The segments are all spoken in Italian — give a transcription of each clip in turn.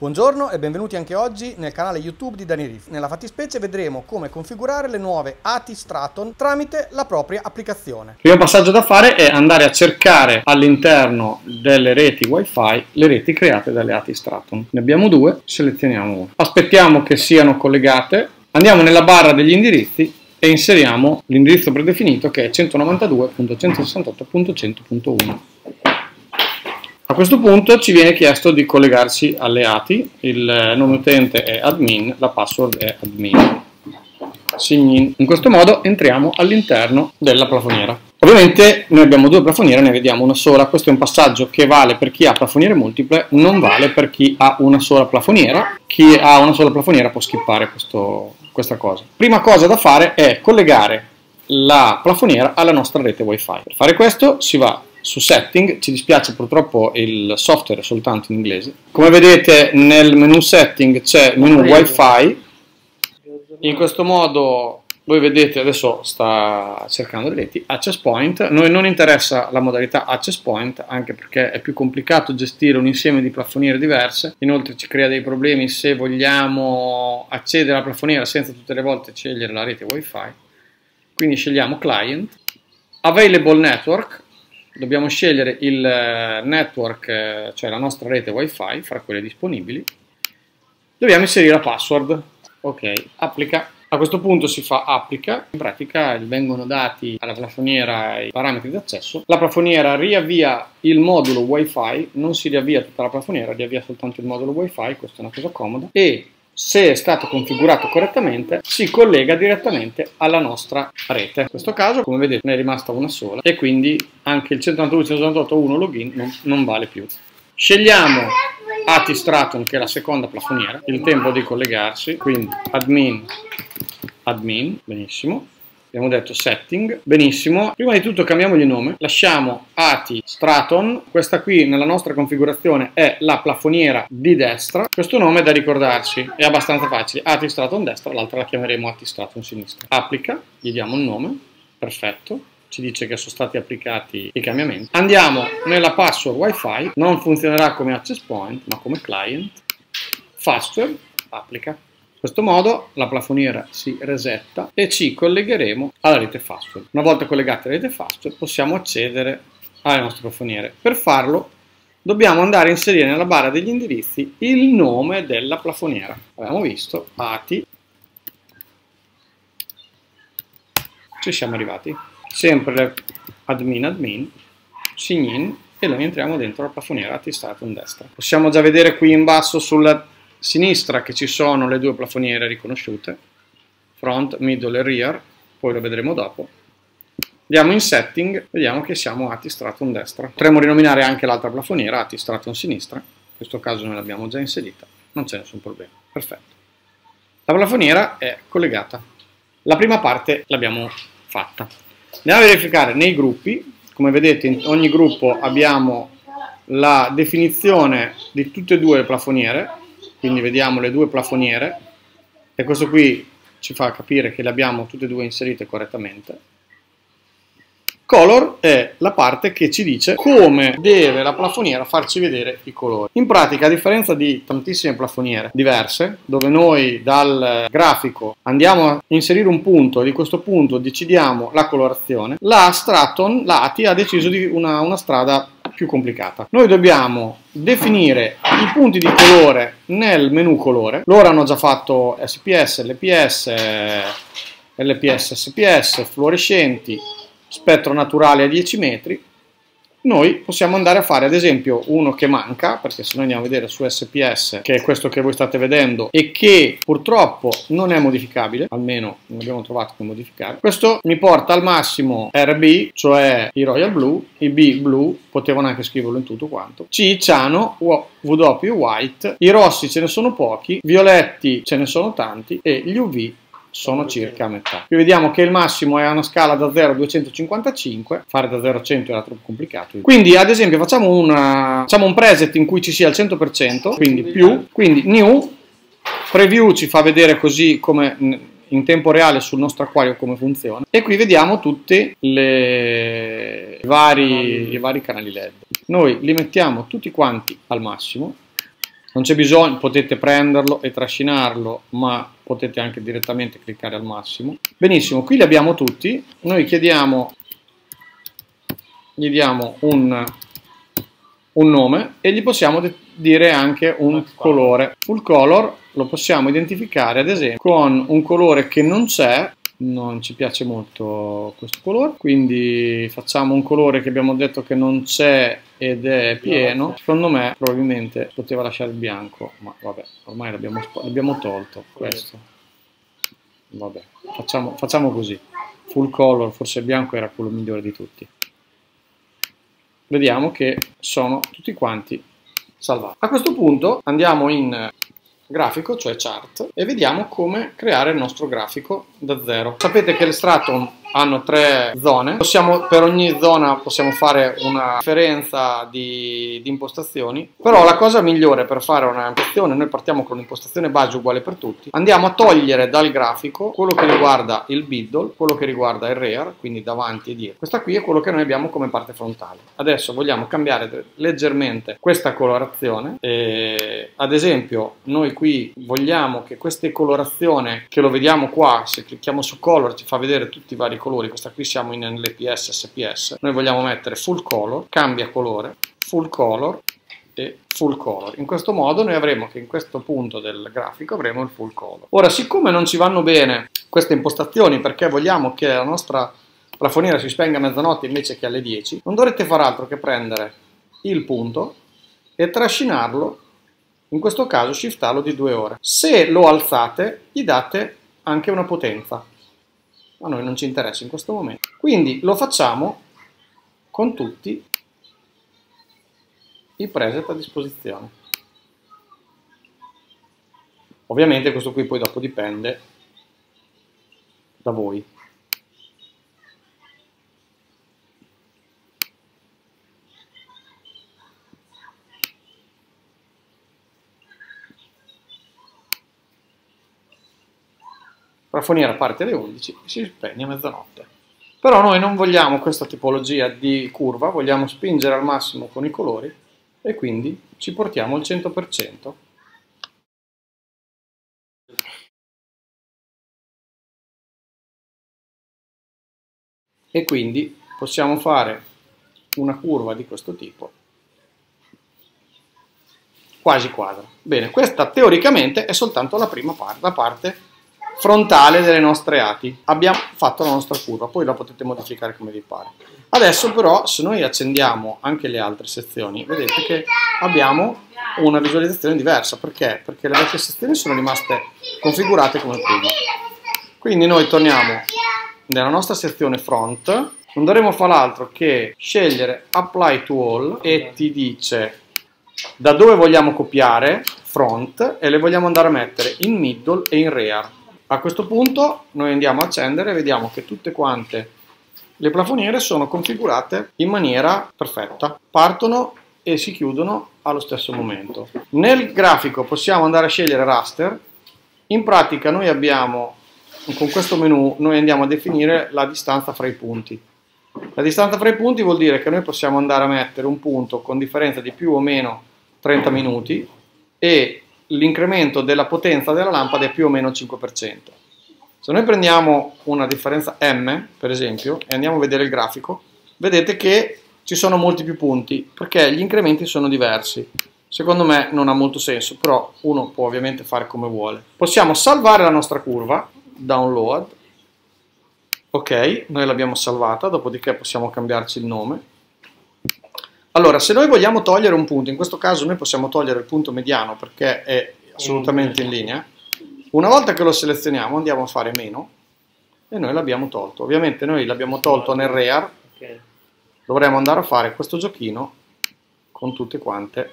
Buongiorno e benvenuti anche oggi nel canale YouTube di Danirif. Nella fattispecie vedremo come configurare le nuove ATI Straton tramite la propria applicazione. Il primo passaggio da fare è andare a cercare all'interno delle reti Wi-Fi le reti create dalle ATI Straton. Ne abbiamo due, selezioniamo una. Aspettiamo che siano collegate, andiamo nella barra degli indirizzi e inseriamo l'indirizzo predefinito che è 192.168.100.1. A questo punto ci viene chiesto di collegarsi alle ATI, il nome utente è admin, la password è admin. Sign in. In questo modo entriamo all'interno della plafoniera. Ovviamente noi abbiamo due plafoniere, ne vediamo una sola. Questo è un passaggio che vale per chi ha plafoniere multiple, non vale per chi ha una sola plafoniera. Chi ha una sola plafoniera può skippare questa cosa. Prima cosa da fare è collegare la plafoniera alla nostra rete Wi-Fi. Per fare questo si va su setting, ci dispiace purtroppo il software è soltanto in inglese. Come vedete nel menu setting c'è il menu Wi-Fi. In questo modo voi vedete adesso sta cercando le reti, access point. A noi non interessa la modalità access point anche perché è più complicato gestire un insieme di plafoniere diverse, inoltre ci crea dei problemi se vogliamo accedere alla plafoniera senza tutte le volte scegliere la rete Wi-Fi. Quindi scegliamo client, available network. Dobbiamo scegliere il network, cioè la nostra rete Wi-Fi, fra quelle disponibili. Dobbiamo inserire la password. Ok, applica. A questo punto si fa applica. In pratica vengono dati alla plafoniera i parametri di accesso. La plafoniera riavvia il modulo Wi-Fi, non si riavvia tutta la plafoniera, riavvia soltanto il modulo Wi-Fi, questa è una cosa comoda. E se è stato configurato correttamente si collega direttamente alla nostra rete. In questo caso, come vedete, ne è rimasta una sola e quindi anche il 192.168.1 login non vale più. Scegliamo ATI Straton, che è la seconda plafoniera, il tempo di collegarsi, quindi admin, benissimo. Abbiamo detto setting, benissimo. Prima di tutto cambiamogli il nome, lasciamo ATI Straton, questa qui nella nostra configurazione è la plafoniera di destra. Questo nome è da ricordarsi, è abbastanza facile, ATI Straton destra, l'altra la chiameremo ATI Straton sinistra. Applica, gli diamo il nome, perfetto, ci dice che sono stati applicati i cambiamenti. Andiamo nella password Wi-Fi, non funzionerà come access point ma come client, fastware, applica. In questo modo la plafoniera si resetta e ci collegheremo alla rete fastware. Una volta collegati alla rete fastware possiamo accedere alle nostre plafoniere. Per farlo dobbiamo andare a inserire nella barra degli indirizzi il nome della plafoniera. Abbiamo visto ATI, ci siamo arrivati. Sempre admin, sign in e noi entriamo dentro la plafoniera ATI Straton destra. Possiamo già vedere qui in basso sulla sinistra che ci sono le due plafoniere riconosciute, front, middle e rear, poi lo vedremo dopo. Andiamo in setting, vediamo che siamo ATI Straton destra. Potremmo rinominare anche l'altra plafoniera ATI Straton sinistra, in questo caso noi l'abbiamo già inserita, non c'è nessun problema, perfetto. La plafoniera è collegata, la prima parte l'abbiamo fatta. Andiamo a verificare nei gruppi, come vedete in ogni gruppo abbiamo la definizione di tutte e due le plafoniere, quindi vediamo le due plafoniere e questo qui ci fa capire che le abbiamo tutte e due inserite correttamente. Color è la parte che ci dice come deve la plafoniera farci vedere i colori. In pratica, a differenza di tantissime plafoniere diverse, dove noi dal grafico andiamo a inserire un punto e di questo punto decidiamo la colorazione, la Straton, la ATI, ha deciso di una strada più complicata. Noi dobbiamo definire i punti di colore nel menu colore. Loro hanno già fatto SPS, LPS, LPS, SPS, fluorescenti, spettro naturale a 10 metri. Noi possiamo andare a fare ad esempio uno che manca, perché se noi andiamo a vedere su SPS, che è questo che voi state vedendo e che purtroppo non è modificabile, almeno non abbiamo trovato come modificare, questo mi porta al massimo RB, cioè i Royal Blue, i B Blue, potevano anche scriverlo in tutto quanto, C Ciano, W White, i rossi ce ne sono pochi, violetti ce ne sono tanti e gli UV sono circa a metà. Qui vediamo che il massimo è a una scala da 0 a 255, fare da 0 a 100 era troppo complicato. Quindi ad esempio facciamo un preset in cui ci sia il 100%, quindi più, quindi new, preview ci fa vedere così come in tempo reale sul nostro acquario come funziona e qui vediamo tutti i vari canali LED. Noi li mettiamo tutti quanti al massimo, Non c'è bisogno, potete prenderlo e trascinarlo, ma potete anche direttamente cliccare al massimo. Benissimo, qui li abbiamo tutti. Noi gli diamo un nome e gli possiamo dire anche un colore. Full color lo possiamo identificare ad esempio con un colore che non c'è. Non ci piace molto questo colore, quindi facciamo un colore che abbiamo detto che non c'è ed è pieno. Secondo me probabilmente poteva lasciare il bianco, ma vabbè, ormai l'abbiamo tolto questo. Vabbè, facciamo così. Full color, forse il bianco era quello migliore di tutti. Vediamo che sono tutti quanti salvati. A questo punto andiamo in grafico, cioè chart, e vediamo come creare il nostro grafico da zero. Sapete che le Straton hanno 3 zone, per ogni zona possiamo fare una differenza di impostazioni, però la cosa migliore per fare una impostazione, noi partiamo con un'impostazione base uguale per tutti, andiamo a togliere dal grafico quello che riguarda il middle, quello che riguarda il rear, quindi davanti e dietro. Questa qui è quello che noi abbiamo come parte frontale. Adesso vogliamo cambiare leggermente questa colorazione, ad esempio noi qui vogliamo che questa colorazione, che lo vediamo qua, se clicchiamo su color ci fa vedere tutti i vari colori, questa qui siamo in LPS, SPS, noi vogliamo mettere full color, cambia colore, full color e full color. In questo modo noi avremo che in questo punto del grafico avremo il full color. Ora, siccome non ci vanno bene queste impostazioni perché vogliamo che la nostra plafoniera si spenga a mezzanotte invece che alle 10, non dovrete fare altro che prendere il punto e trascinarlo, in questo caso shiftarlo di 2 ore. Se lo alzate gli date anche una potenza. A noi non ci interessa in questo momento. Quindi lo facciamo con tutti i preset a disposizione. Ovviamente questo qui poi dopo dipende da voi. La foniera parte alle 11 e si spegne a mezzanotte. Però noi non vogliamo questa tipologia di curva, vogliamo spingere al massimo con i colori e quindi ci portiamo al 100%. E quindi possiamo fare una curva di questo tipo, quasi quadra. Bene, questa teoricamente è soltanto la prima parte, la parte frontale delle nostre ati. Abbiamo fatto la nostra curva, poi la potete modificare come vi pare. Adesso però, se noi accendiamo anche le altre sezioni, vedete che abbiamo una visualizzazione diversa. Perché? Perché le vecchie sezioni sono rimaste configurate come prima. Quindi noi torniamo nella nostra sezione front, non dovremo fare altro che scegliere Apply to All e ti dice da dove vogliamo copiare front e le vogliamo andare a mettere in middle e in rear. A questo punto noi andiamo a accendere e vediamo che tutte quante le plafoniere sono configurate in maniera perfetta, partono e si chiudono allo stesso momento. Nel grafico possiamo andare a scegliere raster. In pratica noi abbiamo, con questo menu, noi andiamo a definire la distanza fra i punti. La distanza fra i punti vuol dire che noi possiamo andare a mettere un punto con differenza di più o meno 30 minuti e l'incremento della potenza della lampada è più o meno il 5%. Se noi prendiamo una differenza M, per esempio, e andiamo a vedere il grafico, vedete che ci sono molti più punti, perché gli incrementi sono diversi. Secondo me non ha molto senso, però uno può ovviamente fare come vuole. Possiamo salvare la nostra curva, download, ok, noi l'abbiamo salvata, dopodiché possiamo cambiarci il nome. Allora, se noi vogliamo togliere un punto, in questo caso noi possiamo togliere il punto mediano perché è assolutamente in linea. Una volta che lo selezioniamo andiamo a fare meno e noi l'abbiamo tolto. Ovviamente noi l'abbiamo tolto nel rear, dovremo andare a fare questo giochino con tutte quante.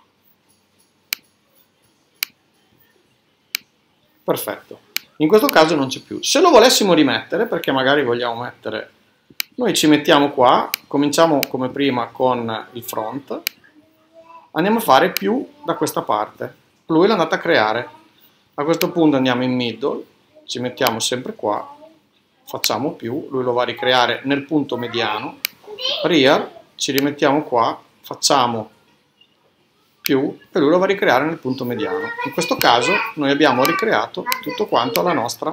Perfetto. In questo caso non c'è più. Se lo volessimo rimettere, perché magari vogliamo mettere... Noi ci mettiamo qua, cominciamo come prima con il front, andiamo a fare più da questa parte. Lui l'è andato a creare. A questo punto andiamo in middle, ci mettiamo sempre qua, facciamo più, lui lo va a ricreare nel punto mediano. Rear, ci rimettiamo qua, facciamo più, e lui lo va a ricreare nel punto mediano. In questo caso noi abbiamo ricreato tutto quanto la nostra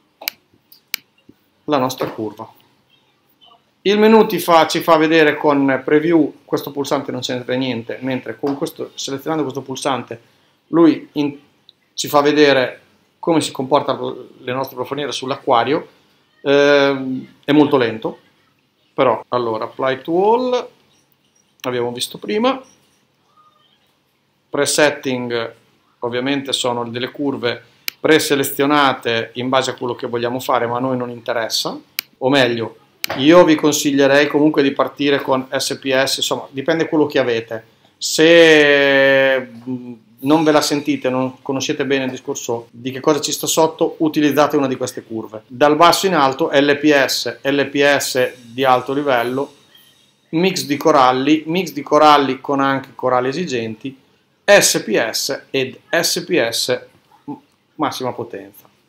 curva. Il menu ci fa vedere con preview, questo pulsante non c'entra niente, mentre con selezionando questo pulsante lui ci fa vedere come si comportano le nostre profoniere sull'acquario. È molto lento, però allora apply to all, abbiamo visto prima. Presetting ovviamente sono delle curve preselezionate in base a quello che vogliamo fare, ma a noi non interessa, o meglio, io vi consiglierei comunque di partire con SPS, insomma, dipende quello che avete. Se non ve la sentite, non conoscete bene il discorso di che cosa ci sta sotto, utilizzate una di queste curve. Dal basso in alto, LPS, LPS di alto livello, mix di coralli con anche coralli esigenti, SPS ed SPS massima potenza.